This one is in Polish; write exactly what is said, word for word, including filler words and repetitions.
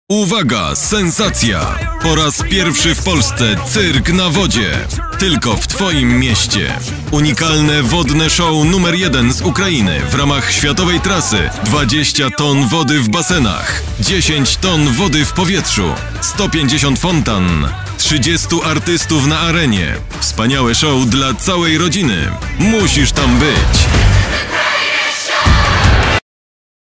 Uwaga, sensacja! Po raz pierwszy w Polsce cyrk na wodzie. Tylko w Twoim mieście. Unikalne wodne show numer jeden z Ukrainy w ramach światowej trasy. dwadzieścia ton wody w basenach, dziesięć ton wody w powietrzu, sto pięćdziesiąt fontan, trzydziestu artystów na arenie. Wspaniałe show dla całej rodziny. Musisz tam być.